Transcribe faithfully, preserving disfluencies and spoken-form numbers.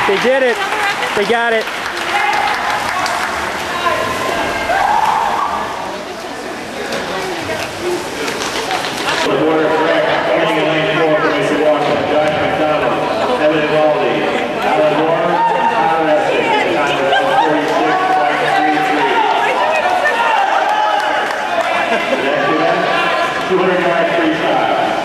They did it. They got it. The border correct. Running in lane four for Mister Walker. Josh McDonald. Evan Baldy. Alan Warren. Tyler Essex. Time of forty-six point three three. The next event, two hundred yard freestyle.